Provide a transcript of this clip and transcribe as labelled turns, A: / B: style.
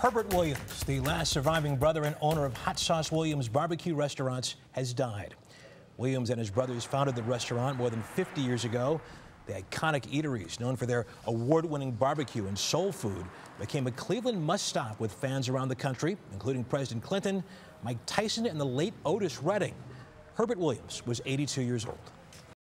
A: Herbert Williams, the last surviving brother and owner of Hot Sauce Williams BBQ restaurants, has died. Williams and his brothers founded the restaurant more than 50 years ago. The iconic eateries, known for their award-winning barbecue and soul food, became a Cleveland must-stop with fans around the country, including President Clinton, Mike Tyson, and the late Otis Redding. Herbert Williams was 82 years old.